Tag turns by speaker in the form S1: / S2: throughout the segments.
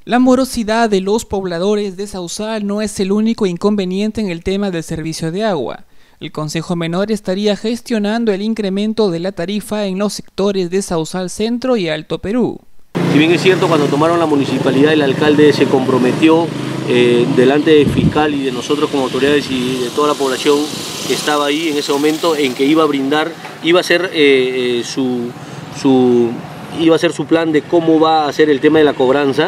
S1: La morosidad de los pobladores de Sausal no es el único inconveniente en el tema del servicio de agua. El Concejo Menor estaría gestionando el incremento de la tarifa en los sectores de Sausal Centro y Alto Perú.
S2: Si bien es cierto, cuando tomaron la municipalidad, el alcalde se comprometió delante del fiscal y de nosotros como autoridades y de toda la población que estaba ahí en ese momento, en que iba a brindar, iba a ser su plan de cómo va a ser el tema de la cobranza.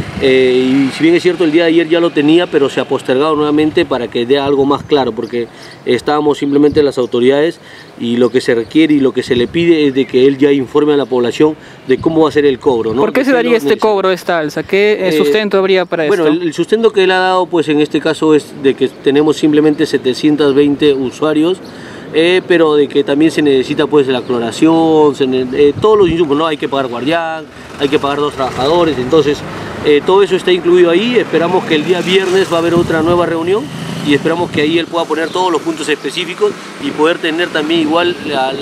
S2: Y si bien es cierto, el día de ayer ya lo tenía, pero se ha postergado nuevamente para que dé algo más claro, porque estábamos simplemente las autoridades y lo que se requiere y lo que se le pide es de que él ya informe a la población de cómo va a ser el cobro, ¿no?
S1: ¿Por qué se daría este cobro, esta alza? ¿Qué sustento habría para esto?
S2: Bueno, el sustento que él ha dado, pues en este caso es de que tenemos simplemente 720 usuarios, pero de que también se necesita pues la cloración, todos los insumos, ¿no? Hay que pagar guardián, hay que pagar 2 trabajadores, entonces todo eso está incluido ahí. Esperamos que el día viernes va a haber otra nueva reunión y esperamos que ahí él pueda poner todos los puntos específicos y poder tener también igual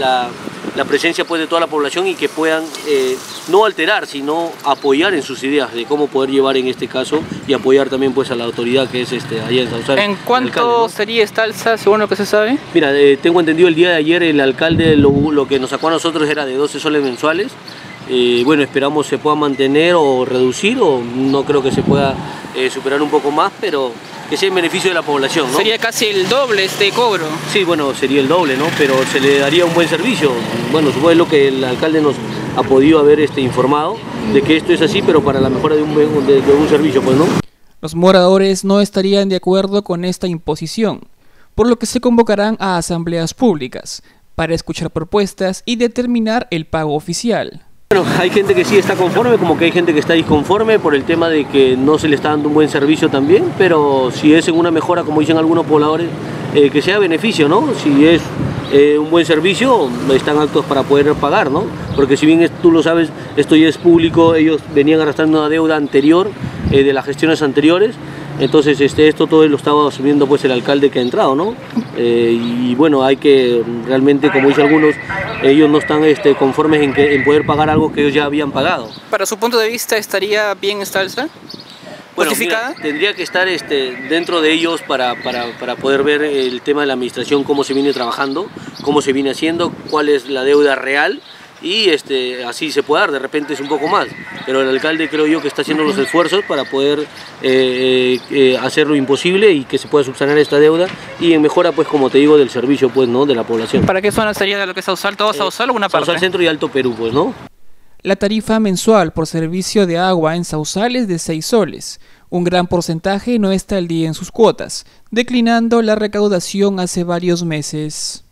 S2: la presencia pues de toda la población y que puedan no alterar, sino apoyar en sus ideas de cómo poder llevar en este caso y apoyar también pues a la autoridad que es allá en Sausal.
S1: ¿En cuánto alcalde, ¿no? sería esta alza según lo que se sabe?
S2: Mira, tengo entendido el día de ayer el alcalde lo que nos sacó a nosotros era de 12 soles mensuales. Bueno, esperamos se pueda mantener o reducir, o no creo que se pueda superar un poco más, pero que sea en beneficio de la población, ¿no?
S1: Sería casi el doble este cobro.
S2: Sí, bueno, sería el doble, ¿no? Pero se le daría un buen servicio. Bueno, supongo lo que el alcalde nos ha podido haber informado, de que esto es así, pero para la mejora de un servicio, pues, ¿no?
S1: Los moradores no estarían de acuerdo con esta imposición, por lo que se convocarán a asambleas públicas para escuchar propuestas y determinar el pago oficial.
S2: Bueno, hay gente que sí está conforme, como que hay gente que está disconforme por el tema de que no se le está dando un buen servicio también, pero si es en una mejora, como dicen algunos pobladores, que sea beneficio, ¿no? Si es un buen servicio, están aptos para poder pagar, ¿no? Porque si bien tú lo sabes, esto ya es público, ellos venían arrastrando una deuda anterior, de las gestiones anteriores. Entonces esto todo lo estaba asumiendo pues el alcalde que ha entrado, ¿no? Y bueno, hay que realmente, como dicen algunos, ellos no están conformes en poder pagar algo que ellos ya habían pagado.
S1: ¿Para su punto de vista estaría bien esta alza?
S2: Bueno, mira, tendría que estar dentro de ellos para poder ver el tema de la administración, cómo se viene trabajando, cómo se viene haciendo, cuál es la deuda real. Y así se puede dar, de repente es un poco más, pero el alcalde creo yo que está haciendo los esfuerzos para poder hacer lo imposible y que se pueda subsanar esta deuda y en mejora, pues como te digo, del servicio pues, ¿no? de la población.
S1: ¿Para qué zona sería lo que es Sausal? ¿Todo Sausal o una parte?
S2: Sausal Centro y Alto Perú, pues, ¿no?
S1: La tarifa mensual por servicio de agua en Sausal es de 6 soles. Un gran porcentaje no está al día en sus cuotas, declinando la recaudación hace varios meses.